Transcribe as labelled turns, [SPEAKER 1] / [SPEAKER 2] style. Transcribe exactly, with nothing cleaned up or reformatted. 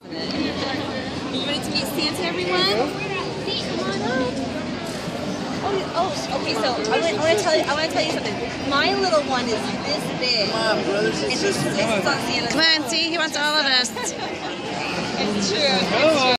[SPEAKER 1] Are you ready to meet Santa, everyone? Come on up. Oh, oh, okay. So I want, I want to tell you. I want to tell you something. My little one is this big,
[SPEAKER 2] Come on, brothers and
[SPEAKER 1] and he
[SPEAKER 2] sisters.
[SPEAKER 1] sits on Santa's
[SPEAKER 3] Come on, see, he wants all of us.
[SPEAKER 1] It's true. It's true.